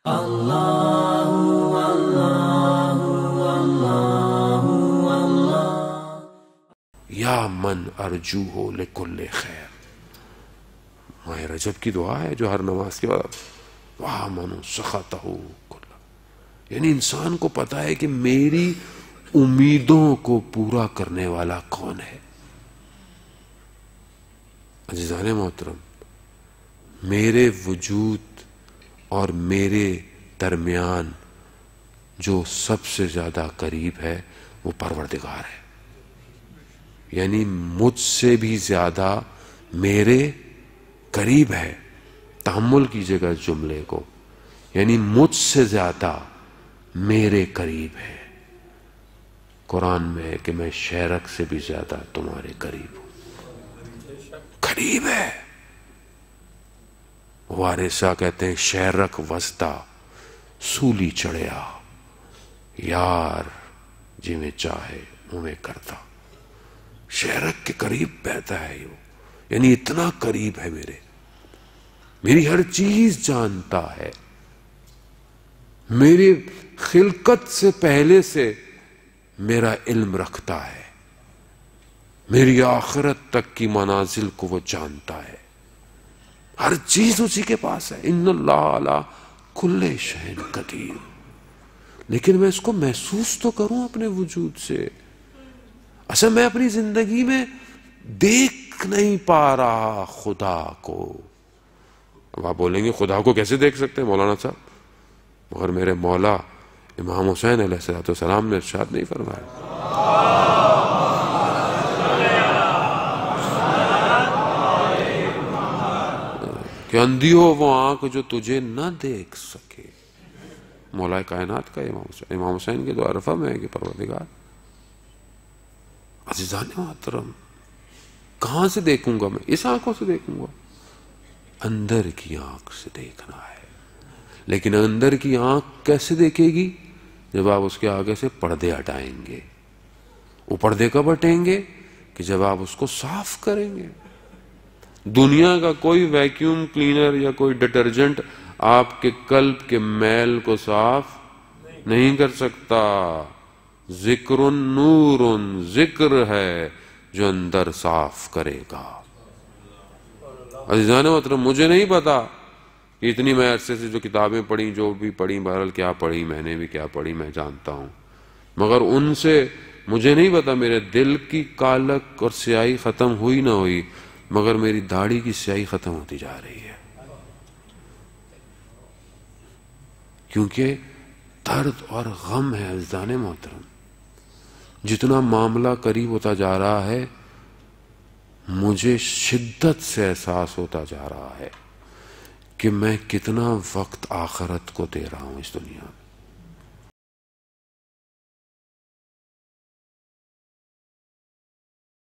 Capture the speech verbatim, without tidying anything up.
اللہ اللہ اللہ اللہ یا من ارجو ہو لکل خیر. ماہ رجب کی دعا ہے جو ہر نماز کے بعد واہ منو سخت ہو کل، یعنی انسان کو پتا ہے کہ میری امیدوں کو پورا کرنے والا کون ہے. عزیزان محترم، میرے وجود اور میرے درمیان جو سب سے زیادہ قریب ہے وہ پروردگار ہے. یعنی مجھ سے بھی زیادہ میرے قریب ہے. تحمل کیجئے گا اس جملے کو، یعنی مجھ سے زیادہ میرے قریب ہے. قرآن میں ہے کہ میں شیرک سے بھی زیادہ تمہارے قریب ہوں. قریب ہے. وارثہ کہتے ہیں شیرک وسطا سولی چڑھیا یار جی میں چاہے اوے کرتا. شیرک کے قریب بیٹھا ہے یہ، یعنی اتنا قریب ہے میرے، میری ہر چیز جانتا ہے، میری خلقت سے پہلے سے میرا علم رکھتا ہے، میری آخرت تک کی منازل کو وہ جانتا ہے. ہر چیز اسی کے پاس ہے. ان اللہ علی کل شیء قدیر. لیکن میں اس کو محسوس تو کروں اپنے وجود سے. اچھا میں اپنی زندگی میں دیکھ نہیں پا رہا خدا کو. اب آپ بولیں گے خدا کو کیسے دیکھ سکتے ہیں مولانا صاحب؟ مگر میرے مولا امام حسین علیہ السلام نے ارشاد نہیں فرمایا کہ اندھی ہو وہ آنکھ جو تجھے نہ دیکھ سکے. مولا کائنات کا امام حسین امام حسین کے دو عرفہ میں ہے کہ پروردگار. عزیزان محترم، کہاں سے دیکھوں گا میں؟ اس آنکھوں سے دیکھوں گا. اندر کی آنکھ سے دیکھنا ہے. لیکن اندر کی آنکھ کیسے دیکھے گی؟ جب آپ اس کے آگے سے پردے ہٹائیں گے. وہ پردے کب ہٹیں گے؟ کہ جب آپ اس کو صاف کریں گے. دنیا کا کوئی ویکیوم کلینر یا کوئی ڈٹرجنٹ آپ کے قلب کے میل کو صاف نہیں کر سکتا. ذکر نور، ذکر ہے جو اندر صاف کرے گا. عزیزان محترم، مجھے نہیں پتا کہ اتنی میں عرصے سے جو کتابیں پڑھی، جو بھی پڑھی، بہرحال کیا پڑھی میں نے بھی کیا پڑھی میں جانتا ہوں، مگر ان سے مجھے نہیں پتا میرے دل کی کالک اور سیاہی ختم ہوئی نہ ہوئی، مگر میری داڑھی کی سیاہی ختم ہوتی جا رہی ہے. کیونکہ درد اور غم ہے عزیزان محترم. جتنا معاملہ قریب ہوتا جا رہا ہے مجھے شدت سے احساس ہوتا جا رہا ہے کہ میں کتنا وقت آخرت کو دے رہا ہوں اس دنیا میں.